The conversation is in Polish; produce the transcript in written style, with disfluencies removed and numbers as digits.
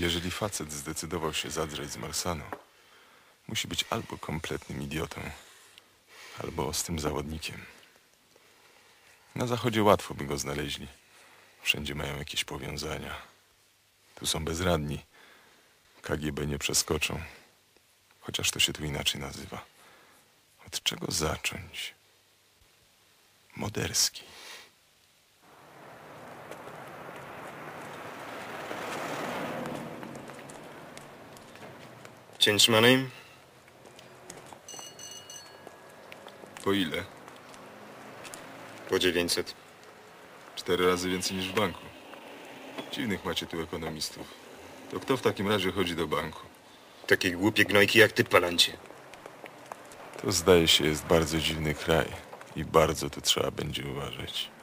Jeżeli facet zdecydował się zadrzeć z Marsanu, musi być albo kompletnym idiotą, albo ostrym zawodnikiem. Na zachodzie łatwo by go znaleźli. Wszędzie mają jakieś powiązania. Tu są bezradni. KGB nie przeskoczą. Chociaż to się tu inaczej nazywa. Od czego zacząć? Moderski. Change money? Po ile? Po 900. 4 razy więcej niż w banku. Dziwnych macie tu ekonomistów. To kto w takim razie chodzi do banku? Takie głupie gnojki jak ty, Palancie. To zdaje się jest bardzo dziwny kraj i bardzo tu trzeba będzie uważać.